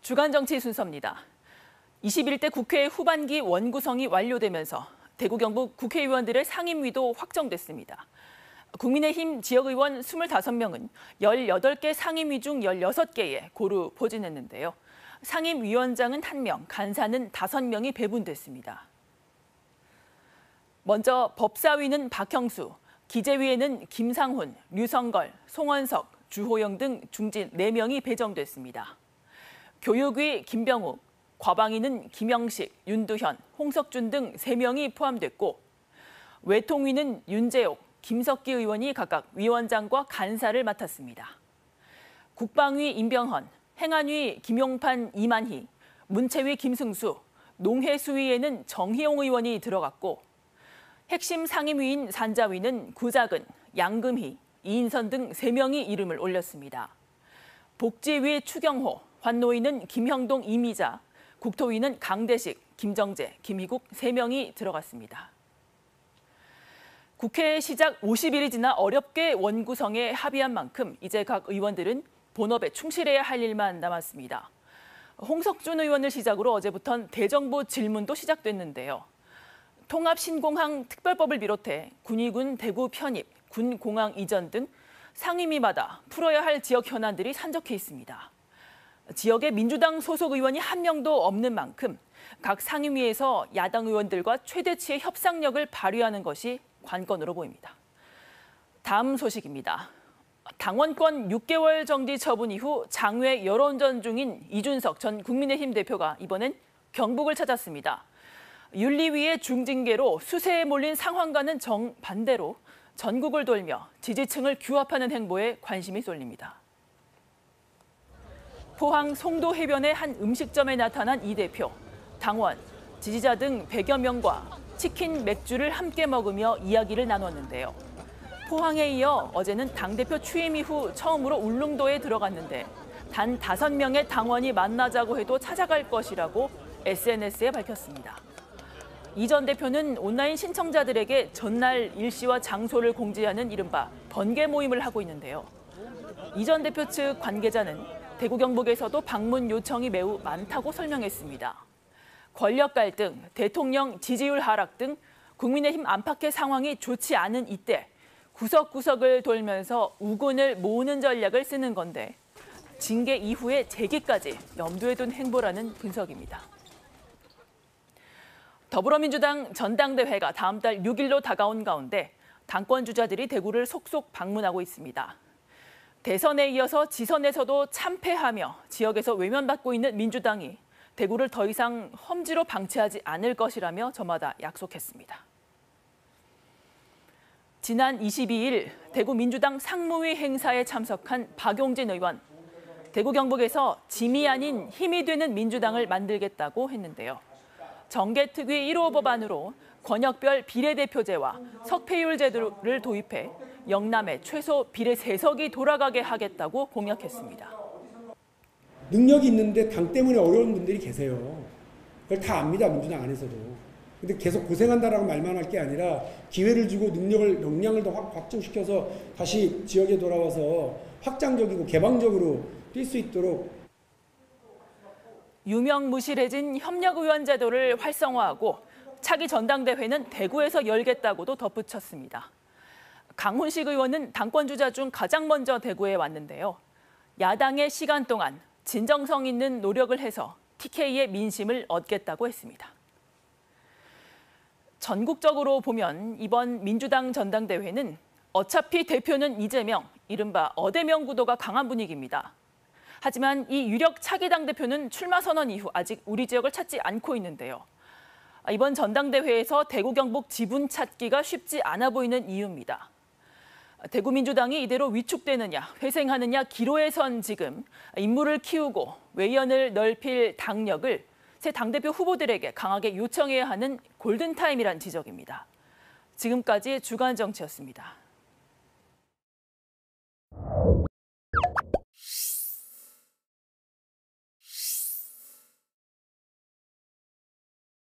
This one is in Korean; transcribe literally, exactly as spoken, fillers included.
주간 정치 순서입니다. 이십일 대 국회 후반기 원구성이 완료되면서 대구 경북 국회의원들의 상임위도 확정됐습니다. 국민의힘 지역의원 이십오 명은 열여덟 개 상임위 중 열여섯 개에 고루 포진했는데요. 상임위원장은 한 명, 간사는 다섯 명이 배분됐습니다. 먼저 법사위는 박형수, 기재위에는 김상훈, 류성걸, 송원석, 주호영 등 중진 네 명이 배정됐습니다. 교육위 김병욱, 과방위는 김영식, 윤두현, 홍석준 등 세 명이 포함됐고 외통위는 윤재옥, 김석기 의원이 각각 위원장과 간사를 맡았습니다. 국방위 임병헌, 행안위 김용판, 이만희, 문체위 김승수, 농해수위에는 정희용 의원이 들어갔고 핵심 상임위인 산자위는 구자근, 양금희, 이인선 등 세 명이 이름을 올렸습니다. 복지위 추경호, 환노위는 김형동, 이미자, 국토위는 강대식, 김정재, 김희국 세 명이 들어갔습니다. 국회 시작 오십 일이 지나 어렵게 원구성에 합의한 만큼 이제 각 의원들은 본업에 충실해야 할 일만 남았습니다. 홍석준 의원을 시작으로 어제부턴 대정부 질문도 시작됐는데요. 통합신공항 특별법을 비롯해 군의군 대구 편입, 군공항 이전 등 상임위마다 풀어야 할 지역 현안들이 산적해 있습니다. 지역에 민주당 소속 의원이 한 명도 없는 만큼 각 상임위에서 야당 의원들과 최대치의 협상력을 발휘하는 것이 관건으로 보입니다. 다음 소식입니다. 당원권 육 개월 정지 처분 이후 장외 여론전 중인 이준석 전 국민의힘 대표가 이번엔 경북을 찾았습니다. 윤리위의 중징계로 수세에 몰린 상황과는 정반대로 전국을 돌며 지지층을 규합하는 행보에 관심이 쏠립니다. 포항 송도 해변의 한 음식점에 나타난 이 대표, 당원, 지지자 등 백여 명과 치킨, 맥주를 함께 먹으며 이야기를 나눴는데요. 포항에 이어 어제는 당대표 취임 이후 처음으로 울릉도에 들어갔는데 단 다섯 명의 당원이 만나자고 해도 찾아갈 것이라고 에스엔에스에 밝혔습니다. 이 전 대표는 온라인 신청자들에게 전날 일시와 장소를 공지하는 이른바 번개 모임을 하고 있는데요. 이 전 대표 측 관계자는 대구 경북에서도 방문 요청이 매우 많다고 설명했습니다. 권력 갈등, 대통령 지지율 하락 등 국민의힘 안팎의 상황이 좋지 않은 이때 구석구석을 돌면서 우군을 모으는 전략을 쓰는 건데 징계 이후의 재기까지 염두에 둔 행보라는 분석입니다. 더불어민주당 전당대회가 다음 달 육 일로 다가온 가운데 당권 주자들이 대구를 속속 방문하고 있습니다. 대선에 이어서 지선에서도 참패하며 지역에서 외면받고 있는 민주당이 대구를 더 이상 험지로 방치하지 않을 것이라며 저마다 약속했습니다. 지난 이십이 일 대구 민주당 상무위 행사에 참석한 박용진 의원. 대구 경북에서 짐이 아닌 힘이 되는 민주당을 만들겠다고 했는데요. 정개특위 일 호 법안으로 권역별 비례대표제와 석패율 제도를 도입해 영남에 최소 비례 세 석이 돌아가게 하겠다고 공약했습니다. 능력이 있는데 당 때문에 어려운 분들이 계세요. 그걸 다 압니다, 민주당 안에서도. 근데 계속 고생한다라고 말만 할 게 아니라 기회를 주고 능력을, 역량을 더 확, 확증시켜서 다시 지역에 돌아와서 확장적이고 개방적으로 뛸 수 있도록. 유명무실해진 협력의원 제도를 활성화하고 차기 전당대회는 대구에서 열겠다고도 덧붙였습니다. 강훈식 의원은 당권 주자 중 가장 먼저 대구에 왔는데요. 야당의 시간 동안 진정성 있는 노력을 해서 티케이의 민심을 얻겠다고 했습니다. 전국적으로 보면 이번 민주당 전당대회는 어차피 대표는 이재명, 이른바 어대명 구도가 강한 분위기입니다. 하지만 이 유력 차기 당대표는 출마 선언 이후 아직 우리 지역을 찾지 않고 있는데요. 이번 전당대회에서 대구 경북 지분 찾기가 쉽지 않아 보이는 이유입니다. 대구 민주당이 이대로 위축되느냐, 회생하느냐 기로에 선 지금 인물을 키우고 외연을 넓힐 당력을 새 당대표 후보들에게 강하게 요청해야 하는 골든타임이란 지적입니다. 지금까지 주간 정치였습니다.